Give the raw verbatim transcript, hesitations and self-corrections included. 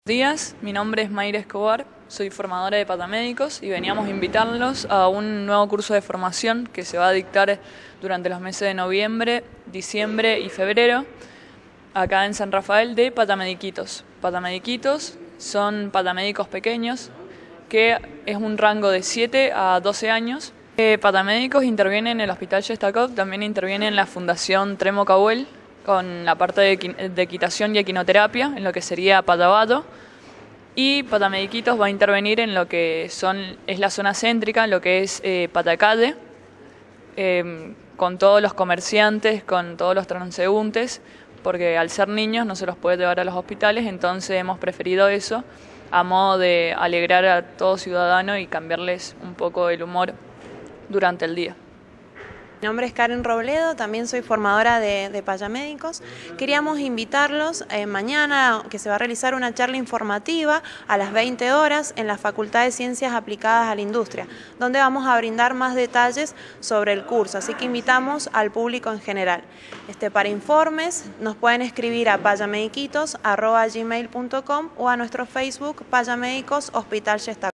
Días, mi nombre es Mayra Escobar, soy formadora de patamédicos y veníamos a invitarlos a un nuevo curso de formación que se va a dictar durante los meses de noviembre, diciembre y febrero acá en San Rafael de patamediquitos. Patamediquitos son patamédicos pequeños que es un rango de siete a doce años. Eh, patamédicos intervienen en el Hospital Shestakov, también interviene en la Fundación Tremo Cahuel con la parte de, de equitación y equinoterapia, en lo que sería Patabato. Y Patamediquitos va a intervenir en lo que son es la zona céntrica, en lo que es eh, Patacade, eh, con todos los comerciantes, con todos los transeúntes, porque al ser niños no se los puede llevar a los hospitales, entonces hemos preferido eso a modo de alegrar a todo ciudadano y cambiarles un poco el humor durante el día. Mi nombre es Karen Robledo, también soy formadora de, de payamédicos. Queríamos invitarlos eh, mañana, que se va a realizar una charla informativa a las veinte horas en la Facultad de Ciencias Aplicadas a la Industria, donde vamos a brindar más detalles sobre el curso, así que invitamos al público en general. Este, para informes nos pueden escribir a payamediquitos arroba gmail punto com o a nuestro Facebook Payamédicos Hospital Shestakov.